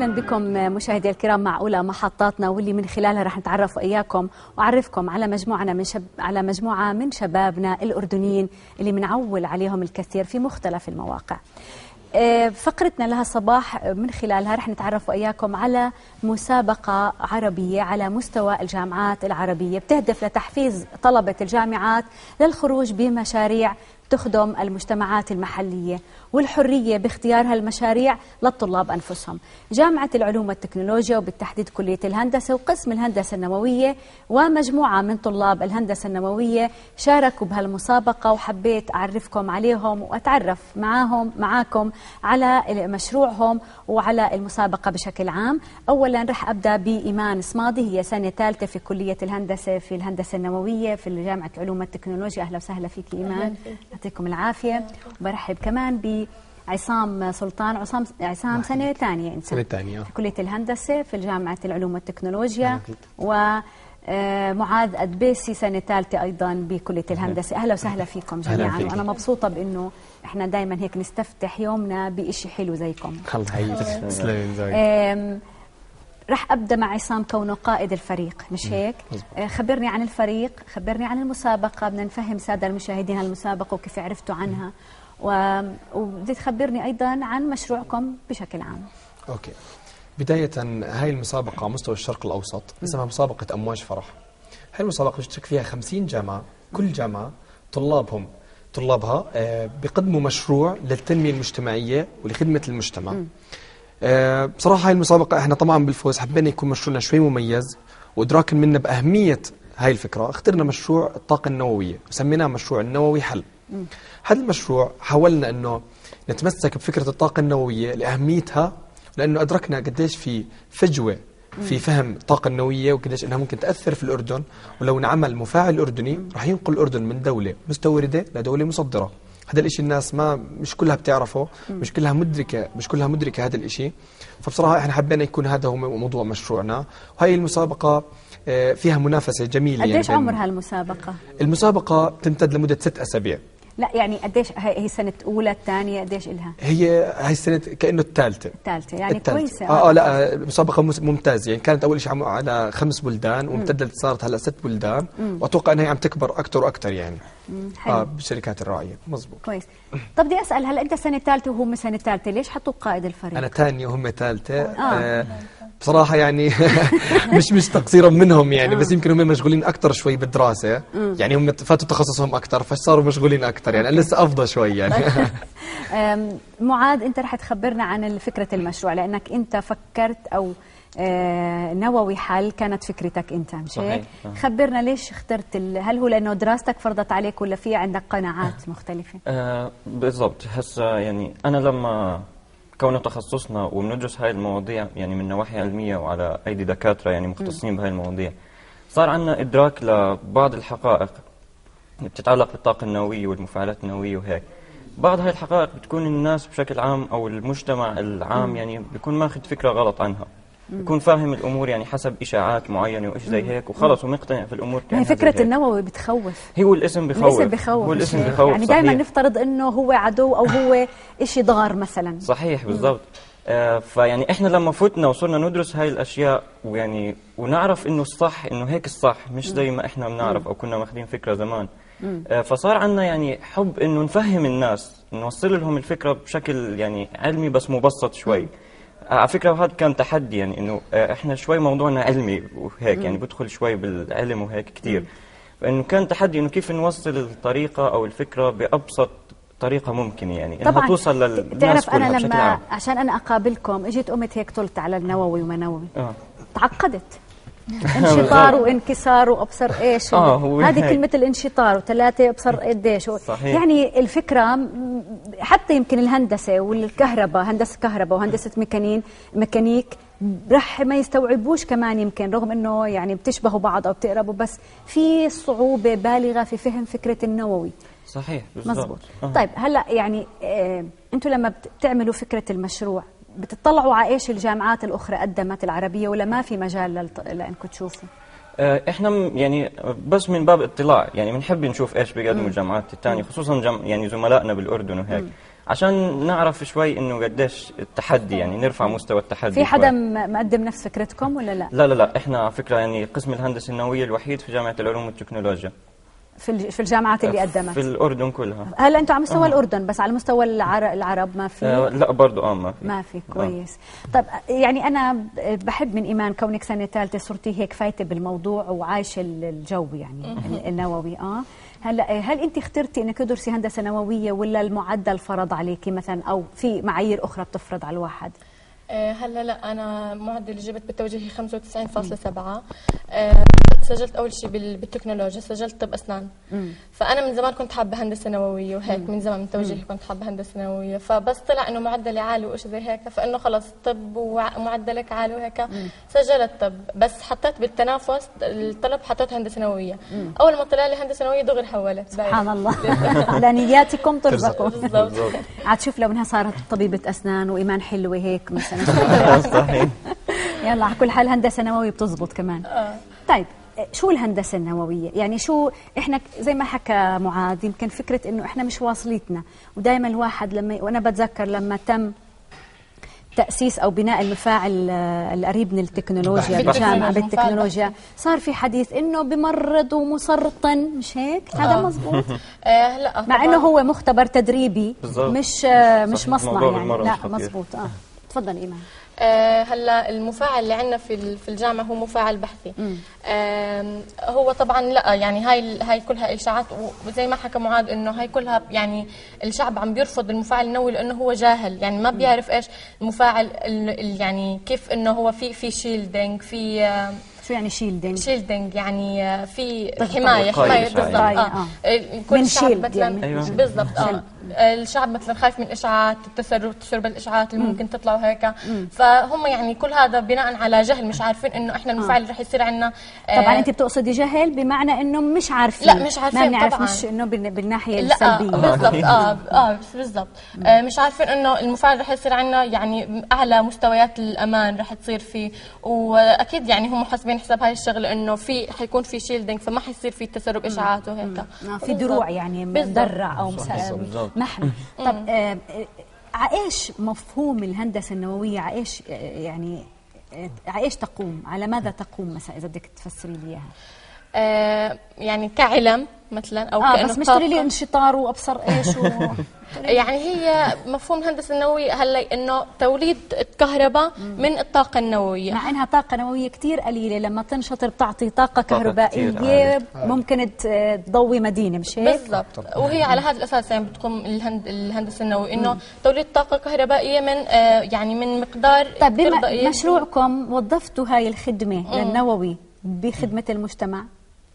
وسهلا بكم مشاهدي الكرام مع أولى محطاتنا، واللي من خلالها رح نتعرف وإياكم وأعرفكم على مجموعة من شبابنا الأردنيين اللي منعول عليهم الكثير في مختلف المواقع. فقرتنا لها صباح من خلالها رح نتعرف وإياكم على مسابقة عربية على مستوى الجامعات العربية بتهدف لتحفيز طلبة الجامعات للخروج بمشاريع تخدم المجتمعات المحلية والحرية باختيار هالمشاريع للطلاب أنفسهم. جامعة العلوم والتكنولوجيا وبالتحديد كلية الهندسة وقسم الهندسة النووية ومجموعة من طلاب الهندسة النووية شاركوا بهالمسابقة، وحبيت أعرفكم عليهم وأتعرف معاكم على مشروعهم وعلى المسابقة بشكل عام. أولا رح أبدأ بإيمان صمادي، هي سنة ثالثة في كلية الهندسة في الهندسة النووية في جامعة العلوم والتكنولوجيا. أهلا وسهلا فيك إيمان، يعطيكم العافية. وبرحب كمان بعصام سلطان. عصام سنة ثانية في كلية الهندسة في جامعة العلوم والتكنولوجيا، ومعاذ أدبيسي سنة ثالثة أيضا بكلية الهندسة. أهلا وسهلا فيكم جميعا، وأنا مبسوطة بأنه إحنا دائما هيك نستفتح يومنا بإشي حلو زيكم. الله يحييك. رح أبدأ مع عصام كونه قائد الفريق، مش هيك؟ خبرني عن الفريق، خبرني عن المسابقة، بدنا نفهم سادة المشاهدين هالمسابقة وكيف عرفتوا عنها، وبدي تخبرني أيضا عن مشروعكم بشكل عام. أوكي، بداية هاي المسابقة على مستوى الشرق الأوسط اسمها مسابقة أمواج فرح. هاي المسابقة بيشترك فيها 50 جامعة، كل جامعة طلابها بيقدموا مشروع للتنمية المجتمعية ولخدمة المجتمع. بصراحة هاي المسابقة احنا طبعا بالفوز حبينا يكون مشروعنا شوي مميز، وإدراكا منا بأهمية هاي الفكرة اخترنا مشروع الطاقة النووية وسميناه مشروع النووي حل. هذا المشروع حاولنا انه نتمسك بفكرة الطاقة النووية لأهميتها، لأنه أدركنا قديش في فجوة في فهم الطاقة النووية وقديش انها ممكن تأثر في الأردن، ولو انعمل مفاعل أردني راح ينقل الأردن من دولة مستوردة لدولة مصدرة. هذا الاشي الناس مش كلها بتعرفه، مش كلها مدركة هذا الاشي. فبصراحة احنا حبينا يكون هذا هو موضوع مشروعنا، وهي المسابقة فيها منافسة جميلة. قديش عمر هالمسابقة؟ المسابقة تمتد لمدة 6 أسابيع. لا يعني قديش هي سنة أولى الثانية قديش إلها؟ هي السنة كأنه الثالثة يعني كويسة. لا مسابقة ممتازة، يعني كانت أول شيء على 5 بلدان وامتدت صارت هلا 6 بلدان، وأتوقع أنها عم تكبر أكثر وأكثر يعني. بالشركات الراعية. مزبوط. كويس. طب بدي أسأل، هلا أنت سنة ثالثة وهم سنة ثالثة، ليش حطوا قائد الفريق؟ أنا ثانية وهم ثالثة. بصراحة يعني مش تقصيرا منهم يعني، بس يمكن هم مشغولين أكثر شوي بالدراسة، يعني هم فاتوا تخصصهم أكثر فصاروا مشغولين أكثر، يعني لسه أفضل شوي يعني. معاذ، أنت رح تخبرنا عن فكرة المشروع، لأنك أنت فكرت أو نووي حل كانت فكرتك أنت، مش هيك؟ خبرنا ليش اخترت هل هو لأنه دراستك فرضت عليك ولا في عندك قناعات مختلفة؟ بالضبط. هسه يعني أنا لما كونه تخصصنا وبندرس هاي المواضيع يعني من نواحي علمية وعلى أيدي دكاترة يعني مختصين بهاي المواضيع، صار عندنا إدراك لبعض الحقائق اللي بتتعلق بالطاقة النووية والمفاعلات النووية وهيك. بعض هاي الحقائق بتكون الناس بشكل عام أو المجتمع العام يعني بيكون ماخذ فكرة غلط عنها، بيكون فاهم الأمور يعني حسب إشاعات معينة وإيش زي هيك وخلص ومقتنع في الأمور. هي فكرة النووي بتخوف، هو الاسم بخوف هو الاسم بخوف يعني دائما نفترض إنه هو عدو أو هو إشي ضار مثلا. صحيح بالضبط. فيعني احنا لما فتنا وصرنا ندرس هاي الاشياء ويعني ونعرف انه الصح، انه هيك الصح مش زي ما احنا بنعرف او كنا ماخذين فكره زمان. فصار عندنا يعني حب انه نفهم الناس، نوصل لهم الفكره بشكل يعني علمي بس مبسط شوي. على فكره وهذا كان تحدي، يعني انه احنا شوي موضوعنا علمي وهيك يعني بدخل شوي بالعلم وهيك كثير، فانه كان تحدي انه كيف نوصل الطريقه او الفكره بابسط طريقة ممكنة، يعني انها توصل للناس كلها بشكل عام. تعرف انا لما عشان انا اقابلكم اجيت قمت هيك طلت على النووي وما نووي تعقدت انشطار وانكسار وابصر ايش هذه كلمة الانشطار وثلاثة ابصر قديش يعني الفكرة. حتى يمكن الهندسة والكهرباء، هندسة كهرباء وهندسة ميكانيك رح ما يستوعبوش كمان، يمكن رغم انه يعني بتشبهوا بعض او بتقربوا، بس في صعوبة بالغة في فهم فكرة النووي. صحيح بالضبط. طيب هلا يعني انتم لما بتعملوا فكرة المشروع بتطلعوا على ايش الجامعات الاخرى قدمت العربية، ولا ما في مجال لانكم تشوفوا؟ احنا يعني بس من باب اطلاع، يعني بنحب نشوف ايش بيقدموا الجامعات الثانيه، خصوصا يعني زملائنا بالاردن وهيك. عشان نعرف شوي انه قديش التحدي، يعني نرفع مستوى التحدي. في حدا مقدم نفس فكرتكم ولا لا؟ لا احنا على فكره يعني قسم الهندسه النوويه الوحيد في جامعه العلوم والتكنولوجيا في الجامعات اللي قدمت في الاردن كلها. هلا انتم على مستوى الاردن بس، على مستوى العرب ما في؟ لا برضه ما في. كويس. طب يعني انا بحب من ايمان كونك سنه ثالثه صرتي هيك فايته بالموضوع وعايشه الجو يعني النووي. هلا هل انت اخترتي انك تدرسي هندسه نوويه ولا المعدل فرض عليكي مثلا، او في معايير اخرى بتفرض على الواحد؟ هلا لا، انا معدل جبت بالتوجيهي 95.7. سجلت اول شيء بالتكنولوجيا، سجلت طب اسنان. فانا من زمان كنت حابه هندسه نوويه وهيك، من زمان من توجيهي كنت حابه هندسه نوويه، فبس طلع انه معدلي عالي وإشي زي هيك، فانه خلص طب ومعدلك عالي وهيك سجلت طب. بس حطيت بالتنافس الطلب حطيت هندسه نوويه. اول ما طلع لي هندسه نوويه دغري حولت. سبحان الله. على نياتكم ترزقوا. بالضبط. عاد شوف لو انها صارت طبيبه اسنان وايمان حلوه هيك مثلا. صحيح. يلا على كل حال هندسه نوويه بتزبط كمان. طيب شو الهندسة النووية؟ يعني شو احنا زي ما حكى معاذ، يمكن فكرة انه احنا مش واصلتنا، ودائما الواحد وانا بتذكر لما تم تأسيس او بناء المفاعل القريب من التكنولوجيا بالجامعة بالتكنولوجيا، صار في حديث انه بمرض ومسرطن، مش هيك؟ هذا مزبوط؟ لا مع انه هو مختبر تدريبي مش مصنع يعني. لا خطير. مزبوط. تفضل ايمان. هلا المفاعل اللي عندنا في الجامعه هو مفاعل بحثي. هو طبعا لا يعني هاي كلها اشاعات، وزي ما حكى معاذ انه هاي كلها يعني الشعب عم بيرفض المفاعل النووي لانه هو جاهل، يعني ما بيعرف ايش المفاعل يعني كيف انه هو في شيلدينج، في شو يعني شيلدينج؟ شيلدينج يعني في حمايه بالضبط. كل الشعب مثلا بالضبط. الشعب مثلا خايف من الاشعاعات، تسرب الاشعاعات اللي ممكن تطلع وهيك. فهم يعني كل هذا بناء على جهل، مش عارفين انه احنا المفاعل رح يصير عندنا. طبعا انت بتقصدي جهل بمعنى انه مش عارفين. لا مش عارفين، ما بنعرف طبعا مش انه بالناحيه السلبيه. بالضبط. بالضبط. مش عارفين انه المفاعل رح يصير عندنا يعني اعلى مستويات الامان رح تصير فيه، واكيد يعني هم حاسبين حساب هاي الشغله انه حيكون في شيلدينج، فما حيصير في تسرب اشعاعات وهيك. في دروع يعني مدرع او محمي. طب عايش مفهوم الهندسه النوويه، عايش يعني عايش تقوم، على ماذا تقوم مثلا اذا بدك تفسري لي اياها؟ يعني كعلم مثلا او بس مش تقولي لي انشطار وابصر ايش يعني هي مفهوم الهندسه النوويه هلا انه توليد الكهرباء من الطاقه النوويه، مع انها طاقه نوويه كثير قليله، لما تنشطر بتعطي طاقه كهربائيه ممكن تضوي مدينه، مش هيك؟ بالضبط. وهي على هذا الاساس يعني بتقوم الهندسه النوويه، انه توليد طاقه كهربائيه من يعني من مقدار. طيب بما مشروعكم وظفتوا هاي الخدمه للنووي بخدمه المجتمع،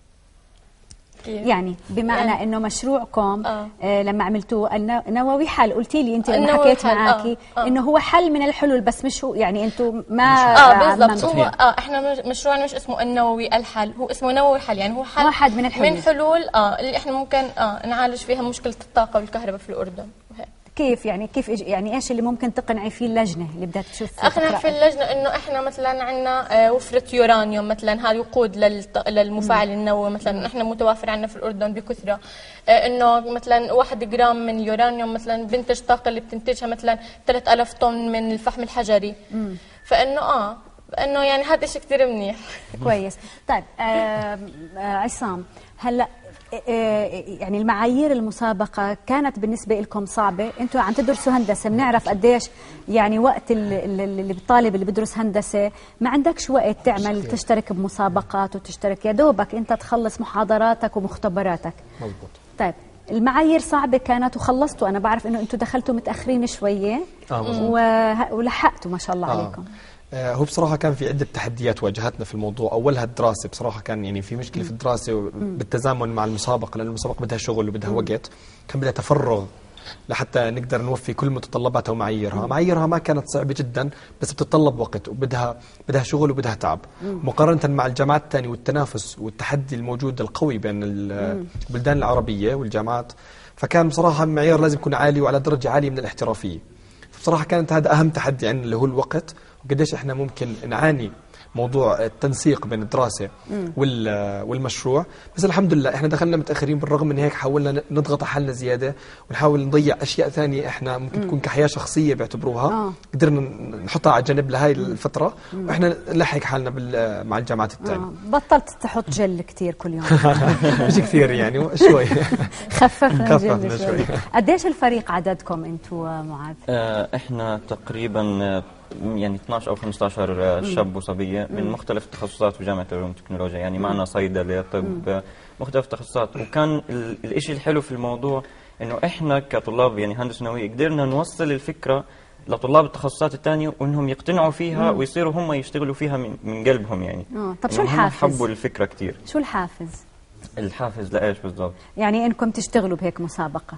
يعني بمعنى انه مشروعكم لما عملتوه النووي حل، قلتي لي انت لما حكيت معاكي انه هو حل من الحلول، بس مش هو يعني انتم ما بالضبط. هو احنا مشروعنا مش اسمه النووي الحل، هو اسمه نووي حل، يعني هو حل واحد من الحلول اللي احنا ممكن نعالج فيها مشكله الطاقه والكهرباء في الاردن. كيف يعني يعني ايش اللي ممكن تقنعي فيه اللجنه اللي بدها تشوف؟ اقنع في اللجنه انه احنا مثلا عندنا وفره يورانيوم مثلا، هذا وقود للمفاعل النووي مثلا، احنا متوافر عندنا في الاردن بكثره، انه مثلا 1 جرام من اليورانيوم مثلا بنتج طاقه اللي بتنتجها مثلا 3000 طن من الفحم الحجري. فانه انه يعني هذا شيء كثير منيح. كويس. طيب عصام، هلا يعني المعايير المسابقة كانت بالنسبة لكم صعبة؟ انتم عم تدرسوا هندسة، بنعرف قديش يعني وقت اللي الطالب اللي بدرس هندسة ما عندكش وقت تشترك بمسابقات وتشترك، يا دوبك انت تخلص محاضراتك ومختبراتك. مزبوط. طيب المعايير صعبة كانت وخلصتوا، انا بعرف انه انتم دخلتوا متأخرين شوية ولحقتوا ما شاء الله عليكم. هو بصراحة كان في عدة تحديات واجهتنا في الموضوع. أولها الدراسة، بصراحة كان يعني في مشكلة في الدراسة بالتزامن مع المسابقة، لأن المسابقة بدها شغل وبدها وقت، كان بدها تفرغ لحتى نقدر نوفي كل متطلباتها ومعاييرها. معاييرها ما كانت صعبة جدا، بس بتتطلب وقت وبدها شغل وبدها تعب، مقارنة مع الجامعات الثانية والتنافس والتحدي الموجود القوي بين البلدان العربية والجامعات. فكان بصراحة المعيار لازم يكون عالي وعلى درجة عالية من الاحترافية. بصراحة كانت هذا أهم تحدي عندنا اللي هو الوقت، وقديش احنا ممكن نعاني موضوع التنسيق بين الدراسة والمشروع. بس الحمد لله احنا دخلنا متأخرين، بالرغم من هيك حاولنا نضغط على حالنا زيادة ونحاول نضيع أشياء ثانية احنا ممكن تكون كحياة شخصية بيعتبروها، قدرنا نحطها على جنب لهاي الفترة، واحنا نلحق حالنا مع الجامعات الثانية. بطلت تحط جل كثير كل يوم؟ مش كثير يعني، شوي. خففنا الجل شوي. قديش الفريق عددكم انتوا معاذ؟ احنا تقريبا يعني 12 أو 15 شاب وصبية من مختلف التخصصات في جامعة العلوم والتكنولوجيا، يعني معنا صيدلة، طب، مختلف التخصصات. وكان الإشي الحلو في الموضوع إنه إحنا كطلاب يعني هندسة نووية قدرنا نوصل الفكرة لطلاب التخصصات الثانية وإنهم يقتنعوا فيها ويصيروا هم يشتغلوا فيها من قلبهم يعني. طب شو الحافز؟ حبوا الفكرة كتير. شو الحافز؟ الحافز لإيش بالضبط؟ يعني إنكم تشتغلوا بهيك مسابقة.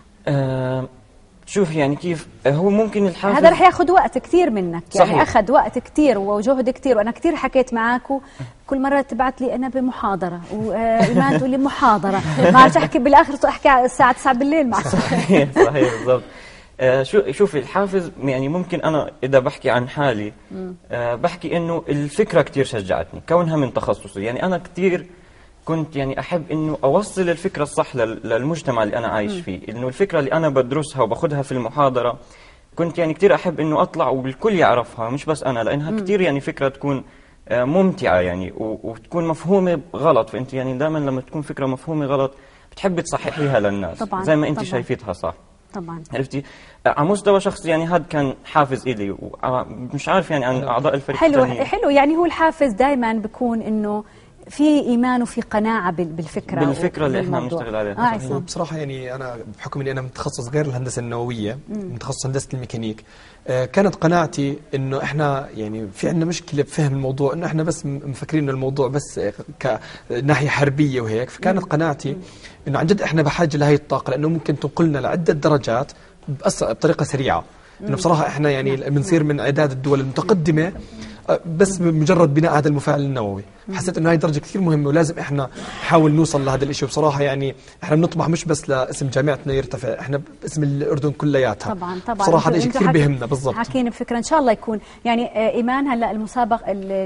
شوف يعني كيف هو ممكن الحافز هذا رح ياخذ وقت كثير منك، يعني صحيح. اخذ وقت كثير وجهد كثير، وانا كثير حكيت معك كل مره تبعت لي انا بمحاضره وايمان تقول لي محاضره، ما عرفت احكي بالاخر احكي الساعه 9 بالليل معك. صحيح بالضبط. شوفي الحافز يعني ممكن انا اذا بحكي عن حالي بحكي انه الفكره كثير شجعتني كونها من تخصصي. يعني انا كثير كنت يعني أحب إنه أوصل الفكرة الصح للمجتمع اللي أنا عايش فيه، إنه الفكرة اللي أنا بدرسها وباخدها في المحاضرة كنت يعني كتير أحب إنه أطلع والكل يعرفها، مش بس أنا، لأنها كتير يعني فكرة تكون ممتعة يعني وتكون مفهومة غلط. فأنت يعني دائما لما تكون فكرة مفهومة غلط بتحبي تصححيها للناس طبعاً زي ما أنت طبعاً شايفتها صح. طبعا عرفتي؟ على مستوى شخصي يعني هذا كان حافز إلي، ومش عارف يعني عن أعضاء الفريق حلو الثانيين. حلو. يعني هو الحافز دائما بيكون إنه في ايمان وفي قناعه بالفكره اللي احنا بنشتغل عليها. بصراحه يعني انا بحكم اني انا متخصص غير الهندسه النوويه، متخصص هندسه الميكانيك، كانت قناعتي انه احنا يعني في عندنا مشكله بفهم الموضوع، انه احنا بس مفكرين انه الموضوع بس كناحيه حربيه وهيك. فكانت قناعتي انه عن جد احنا بحاجه لهي الطاقه، لانه ممكن تنقلنا لعده درجات بطريقه سريعه. انه بصراحه احنا يعني بنصير من اعداد الدول المتقدمه بس بمجرد بناء هذا المفاعل النووي. حسيت انه هاي درجه كثير مهمه ولازم احنا نحاول نوصل لهذا الشيء. وبصراحه يعني احنا بنطمح مش بس لاسم جامعتنا يرتفع، احنا باسم الاردن كلياتها. طبعا بصراحه هذا شيء كثير بيهمنا. بالضبط حاكين بفكره ان شاء الله يكون يعني ايمان. هلا المسابقه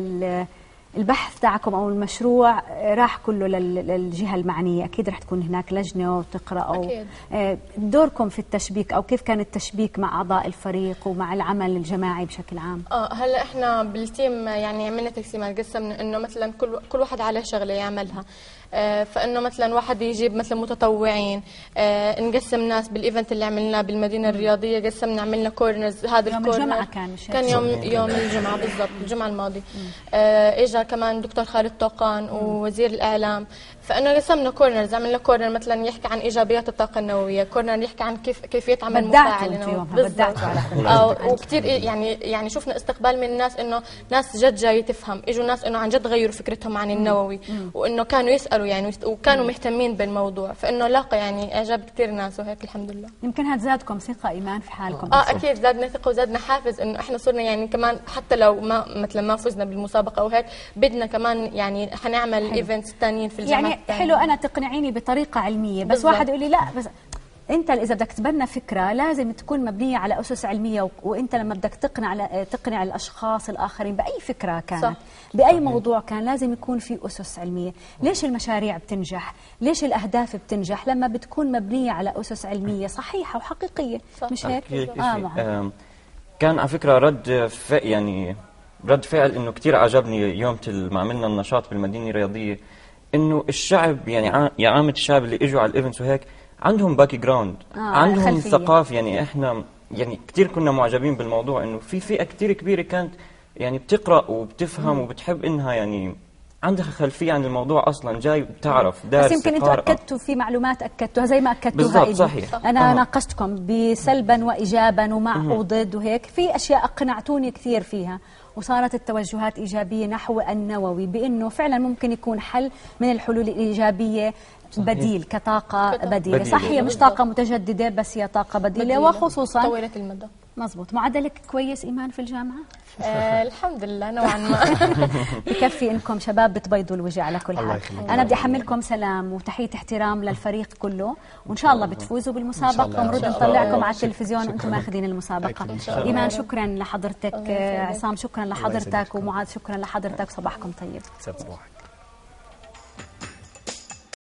البحث تاعكم او المشروع راح كله للجهه المعنيه، اكيد رح تكون هناك لجنه وتقرا او دوركم في التشبيك او كيف كان التشبيك مع اعضاء الفريق ومع العمل الجماعي بشكل عام. هلا احنا بالتيم يعني عملنا تقسيمات، قسمنا انه مثلا كل واحد عليه شغله يعملها. فانه مثلا واحد يجيب مثلا متطوعين، نقسم ناس بالايفنت اللي عملناه بالمدينه الرياضيه، قسمنا عملنا كورنرز. هذا يوم الجمعه كان يوم الجمعه بالضبط، الجمعه الماضي. اجى كمان دكتور خالد طوقان ووزير الاعلام. فانه قسمنا كورنرز، عملنا كورنر مثلا يحكي عن ايجابيات الطاقه النوويه، كورنر يحكي عن كيفيه عمل مفاعل نووي. بدعتوا على وكثير يعني شفنا استقبال من الناس، انه ناس جد جاي تفهم، اجوا ناس انه عن جد غيروا فكرتهم عن النووي، وانه كانوا يسالوا يعني وكانوا مهتمين بالموضوع. فانه لاقى يعني اعجاب كثير ناس وهيك الحمد لله. يمكن هذا زادكم ثقه ايمان في حالكم. اكيد زادنا ثقه وزادنا حافز، انه احنا صرنا يعني كمان حتى لو ما فزنا بالمسابقه او هيك بدنا كمان يعني حنعمل ايفنتس ثانيين في الجامعه. يعني حلو انا تقنعيني بطريقه علميه، بس بالضبط. واحد يقول لي لا بس انت اذا بدك تبنى فكره لازم تكون مبنيه على اسس علميه، وانت لما بدك تقنع الاشخاص الاخرين باي فكره كانت صح. باي موضوع كان لازم يكون في اسس علميه. ليش المشاريع بتنجح؟ ليش الاهداف بتنجح؟ لما بتكون مبنيه على اسس علميه صحيحه وحقيقيه صح. مش هيك؟ كان على فكره رد فعل انه كثير عجبني يوم ما عملنا النشاط بالمدينه الرياضيه، انه الشعب يعني عامه الشعب اللي اجوا على الايفنتس وهيك عندهم باك جراوند، عندهم ثقافه. يعني احنا يعني كثير كنا معجبين بالموضوع، انه في فئه كثير كبيره كانت يعني بتقرا وبتفهم وبتحب انها يعني عندها خلفيه عن الموضوع اصلا، جاي بتعرف دارس. بس يمكن انتم اكدتوا في معلومات اكدتوها زي ما اكدتوها بالضبط صحيح. انا ناقشتكم بسلبا وايجابا ومع وضد وهيك، في اشياء اقنعتوني كثير فيها، وصارت التوجهات إيجابية نحو النووي، بأنه فعلا ممكن يكون حل من الحلول الإيجابية بديل كطاقة بديلة. صح هي مش طاقة متجددة بس هي طاقة بديلة وخصوصا طويلة المدى. مزبوط. معدلك كويس إيمان في الجامعة؟ الحمد لله نوعا ما. بكفي انكم شباب بتبيضوا الوجه على كل الله حال. يخليك. انا بدي احملكم سلام وتحيه احترام للفريق كله، وان شاء الله بتفوزوا إن بالمسابقه شاء الله. ونرد إن شاء نطلعكم الله. على التلفزيون وانتم ماخذين المسابقه. أكيد إن شاء الله. ايمان شكرا لحضرتك، الله يسعدك. عصام شكرا يسعدك. لحضرتك، ومعاذ شكرا لحضرتك، صباحكم طيب. سعد صباحك.